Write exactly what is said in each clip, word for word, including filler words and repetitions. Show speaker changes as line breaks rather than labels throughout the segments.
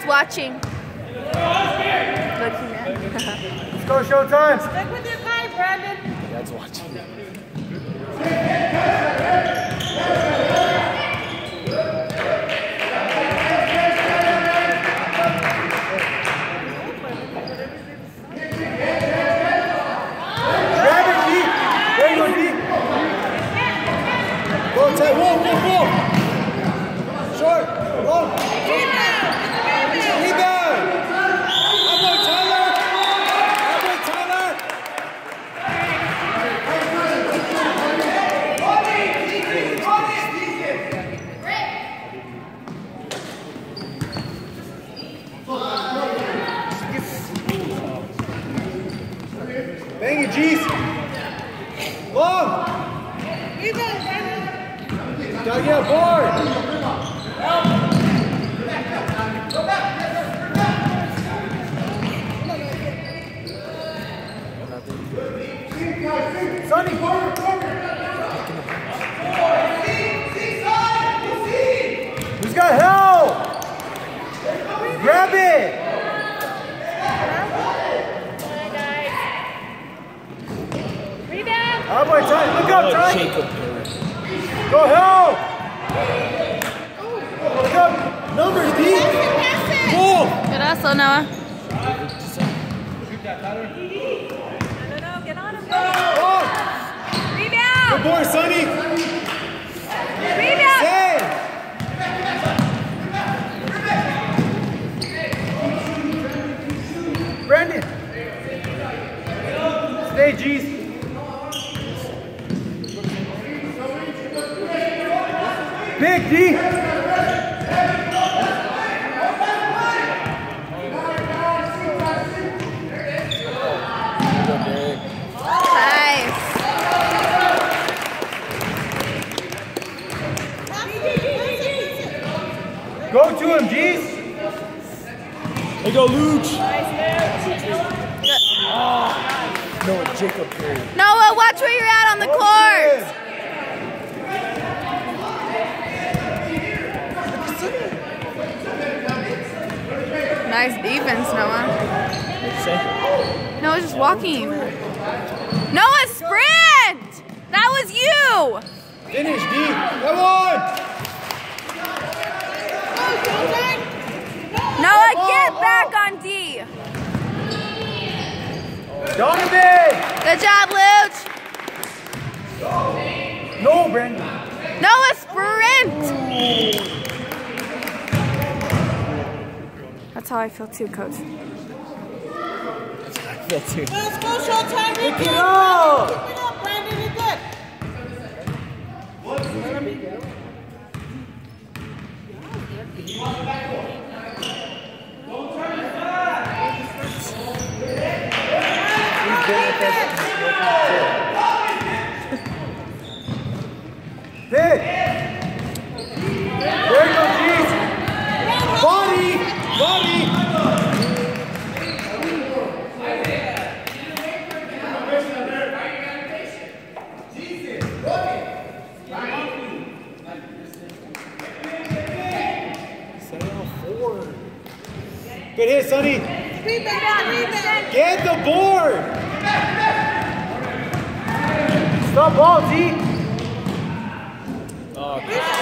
Dad's watching. Looking at.
Let's go, showtime.
Stick with your guy, Brandon.
Dad's watching. Grab it, D. There you go, D. Go, tight. Whoa, whoa, whoa. Short. Long. Rebound. Rebound. How about Tyler? How about Tyler? Bang it, G's. Long. Gotta get a board. Sonny. Who's got help? Grab it.
Rebound.
How about Ty? Look up, Ty. Go help. Look up. Numbers, D. Goal.
Good hustle, Noah.
Shoot that, Tyler. No, no, no. Get on him.
Oh.
Rebound.
Good boy, Sonny.
Rebound.
Save. Brandon. Stay, G's. Big D.
Nice.
Go to him, G's. There you go, Luch. Oh. No, Jacob Perry.
Noah, watch where you're at on the court. Nice defense, Noah. Noah's just walking. Noah, sprint! That was you!
Finish, D. Come on.
Noah, get back on D.
Donovan.
Good job, Luch.
No, Brandon.
Noah, sprint! That's how I feel too, Coach.
I feel too.
Let's go, showtime.
Pick it up.
Keep it up, Brandon. You're good.
Hit. There you go, G's. Body. Body. Good hit, Sonny.
Rebound, rebound.
Get the board. Stop ball, D. Oh,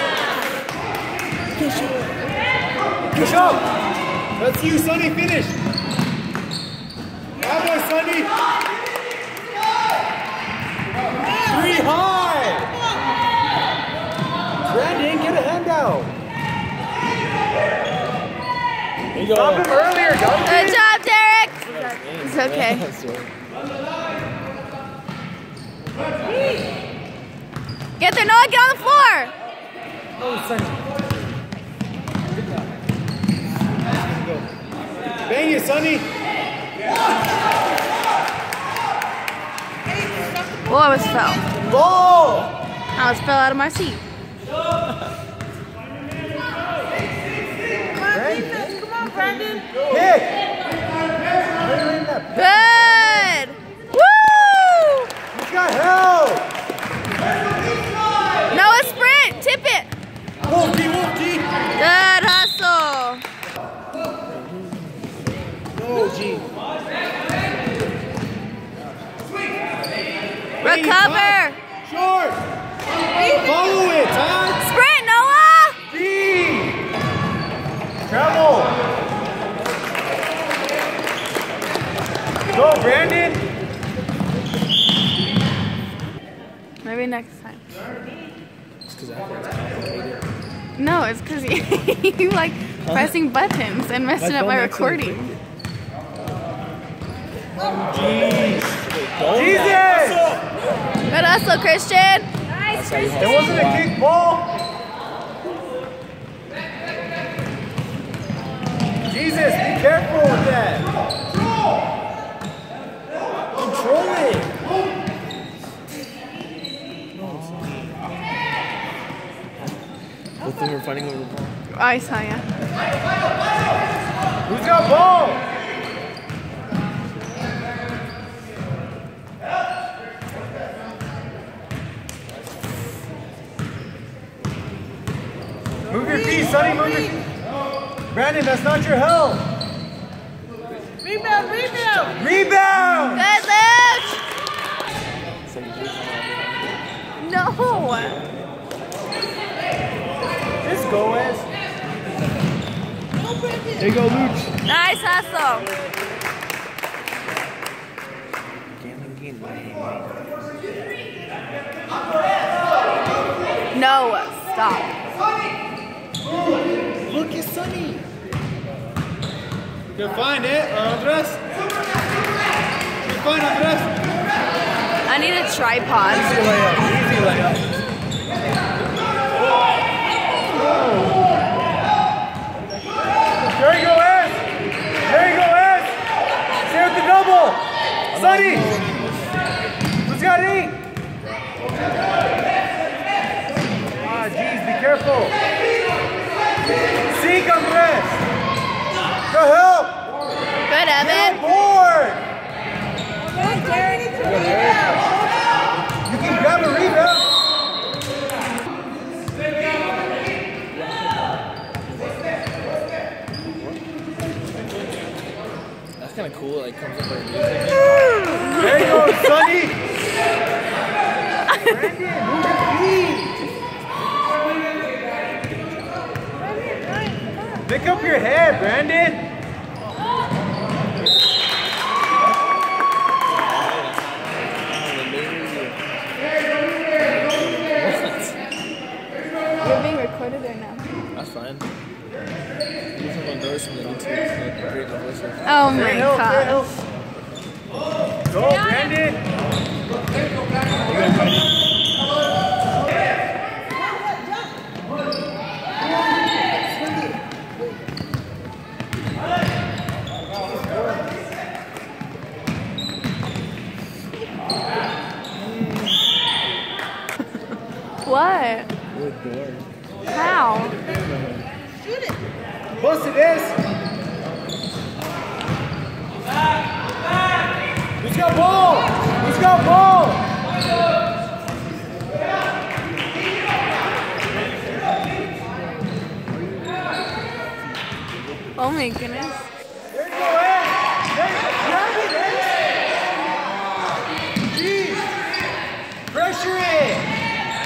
push up. That's you, Sonny. Finish. How about Sonny? Three high. Brandon, get a handout. Stop him earlier, don't
Good job, Derek. It's okay. Get there, Noah. Get on the floor.
Oh, Sonny. Bang it, Sonny.
Oh, I was fell.
Ball.
I was fell out of my seat.
Come on, Brandon.
Hit.
Good. Woo!
He's got help.
Noah, sprint. Tip it.
Wolf D, Wolf D.
Good hustle.
G.
Recover.
Short. Follow it, Todd.
Sprint, Noah.
B. Travel. Go, Brandon.
Maybe next time.
It's because that one's complicated.
No, it's because you, you like pressing buttons and messing up my recording.
Jesus!
Good hustle, Christian.
Nice, Christian.
It wasn't a kick ball. Jesus, be careful with that. Control it.
Both of them are fighting over the ball.
I saw ya.
Who's got ball? Move your feet, Sonny, move your feet. Brandon, that's not your help.
Rebound, rebound!
Rebound!
Good, Luch. No.
This Gomez. There you go, Luch.
Nice hustle. No, stop.
Look at Sonny. Good find it, Andres. Good find, Andres.
I need a tripod.
Easy layup, easy layup. There you go, Ez. There you go, Ez. Stay with the double. Sonny. Who's got eight? Ah, geez, be careful. Seek, Andres. Go help.
Good, Evan.
Board. You can grab a rebound.
That's kind of cool. Like comes up like music.
There you go, Sonny. Brandon, move your feet. Pick up your head, Brandon.
You're being recorded or no?
That's fine. You just want to notice when they need to like, create the voices.
Oh my
Fair help, fair help.
gosh.
Go, Brandon.
What?
Good board.
How?
Close it is. Who's got ball? Who's got ball?
Oh my goodness.
There you go, Ed. There you go. Grab it, Ed. Jeez. Pressure it.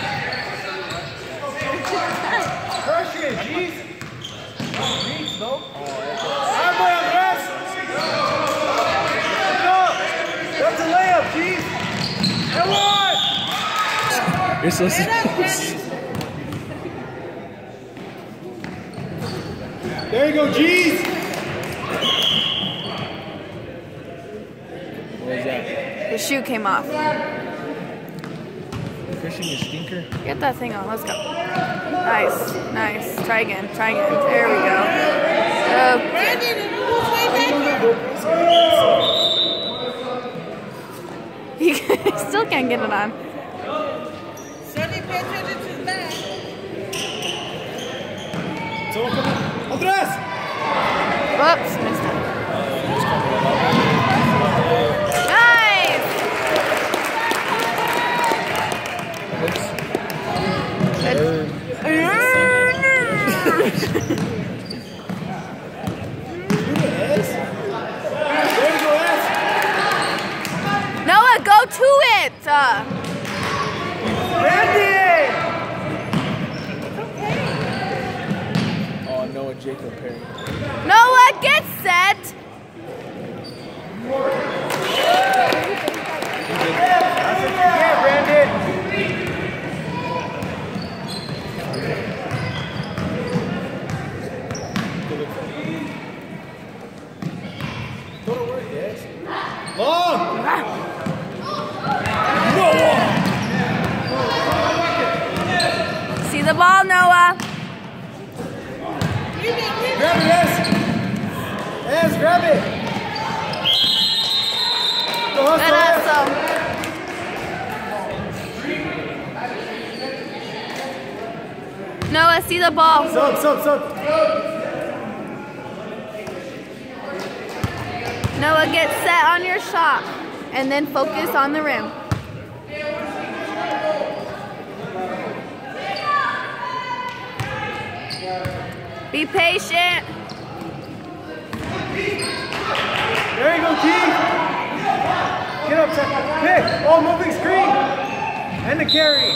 Pressure it, jeez. Reach, no. Alright, boy, Andres. That's a layup, jeez. And one.
You're so supposed.
There you go, jeez.
What is that?
The shoe came off.
Christian, you stinker.
Get that thing on. Let's go. Nice. Nice. Try again. Try again. There we go. Okay.
Brandon, who's way back?
He still can't get it on.
Sonny, pay attention to that.
Someone come in. Andres.
Whoops. Missed it. Nice. Good. Uh.
Randy!
Oh, Noah Jacob Perry.
Noah, get set.
That's what you get, Brandon. Go to work, yes. Long! Noah!
See the ball, Noah.
Grab it, yes! Yes, grab it! Go hustle,
Good
yes.
hustle. Noah, see the ball.
Sub, sub, sub.
Noah, get set on your shot and then focus on the rim. Be patient.
There you go, Keith. Get up, set. Pick. Oh, moving screen. And the carry.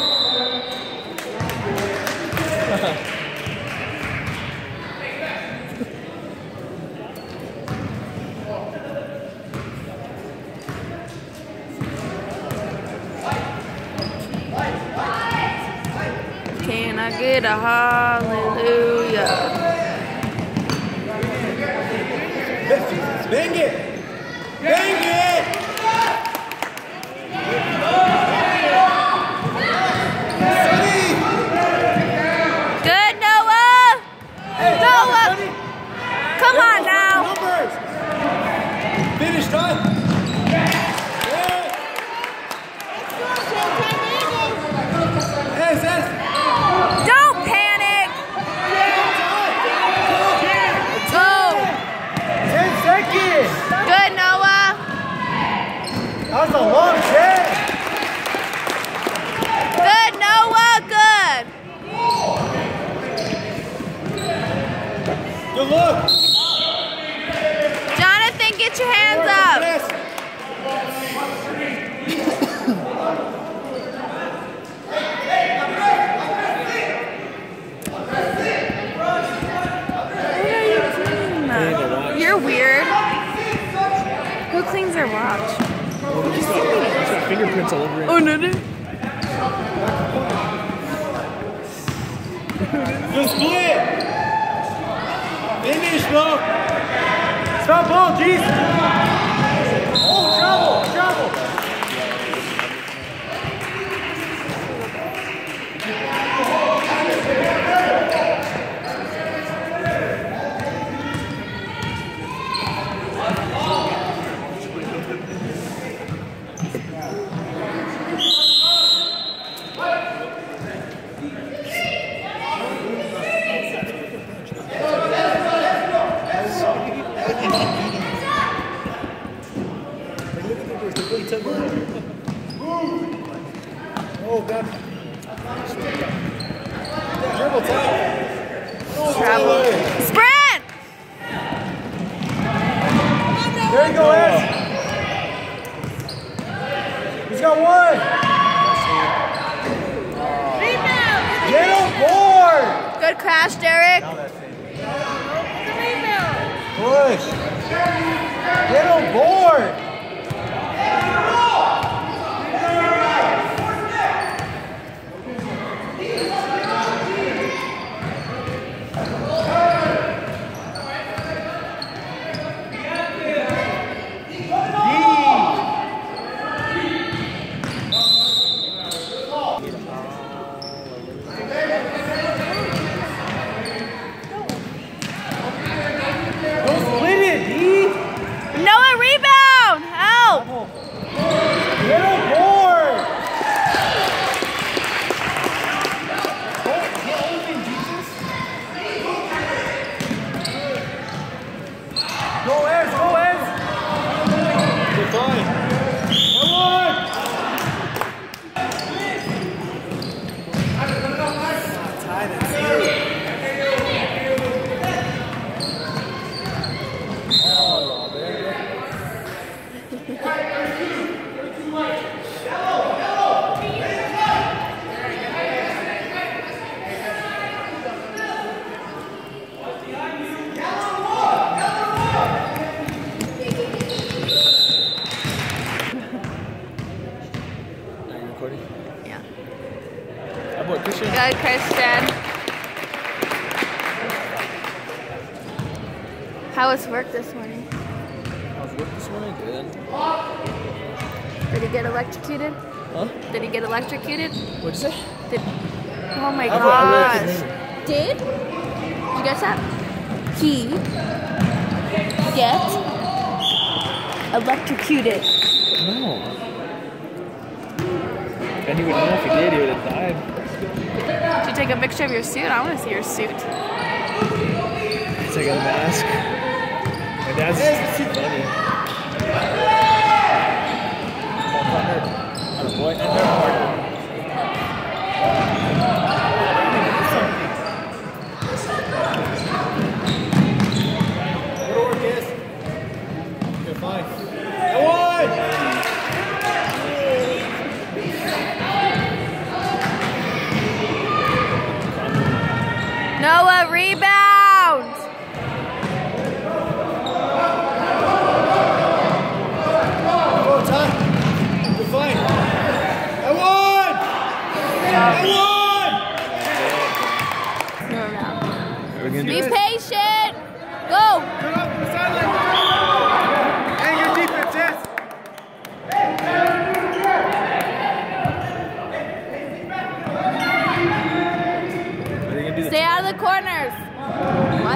Can I get a hallelujah?
Bang it. Bang it.
Good, Noah. Noah. Come on now.
Numbers. Finish time. Yes, yes.
Don't panic. Go.
Ten seconds.
Good, Noah.
That was a long ten.
Good, Noah. Good.
Good look.
Jonathan, get your hands up.
Yes.
You're weird. Who cleans their watch?
There's fingerprints all over it.
Oh, no, no.
Good split. Finish, bro. Stop ball, jeez. Oh, travel, travel. Oh, God. Dribble time.
Travel. Sprint!
There you go, Ez. He's got one.
Rebound!
Get on board.
Good crash, Derek.
Rebound!
Push. Get on board.
Noah, rebound! Help!
Get on board. Go, Ez, go, Ez. Good time. Come on.
Good, Christian. How was work this morning?
How was work this morning? Good.
Did he get electrocuted?
Huh?
Did he get electrocuted?
What'd you say?
Did, oh my
I wrote- I wrote
gosh.
his name.
Did? Did you guess that? He get electrocuted.
No. And he would know if he did, he would have died.
Did you take a picture of your suit? I want to see your suit.
Take a mask. My dad's just funny. Boy, and they're harder.
Go to work, kids. You're fine. Come on!
Noah, rebound!
Go, Ty. You're fine. I won! I won!
No, no.
We're gonna do
Be
this.
patient! Go!
Come up to the sideline. Hang your defense, yes.
Are they gonna do the
Stay out of the corners. What?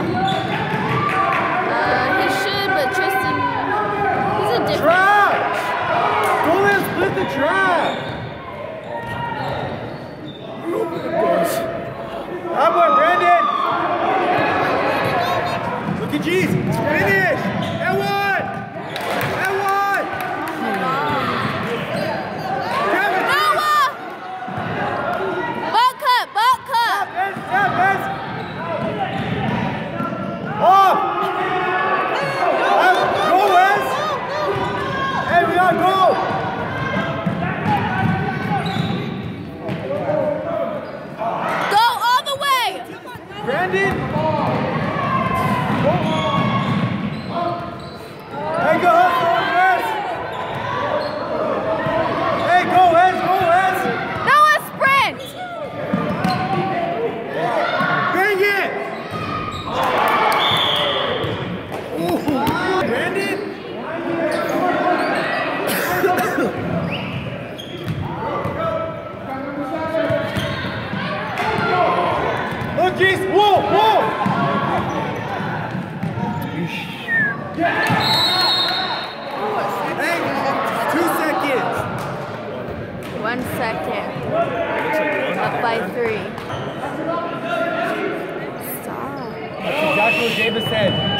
Uh, he should, but Tristan, he's a different.
Trap! Go there, split the trap! How about Brandon? Look at G's. Finish! And one! And one! Kevin,
Noah! Butt cut, butt cut.
Vince, yeah, Vince. Off! Go, Wes! Hey, we gotta go!
Go all the way.
Brandon! Hey, go, Wes! Hey, go, Wes! Go, Wes!
Noah, sprint.
Bring it! Ooh. Brandon! Look, Geese! Whoa! Whoa! Hey, two seconds!
One second. Up by three. Stop.
That's exactly what Davis said.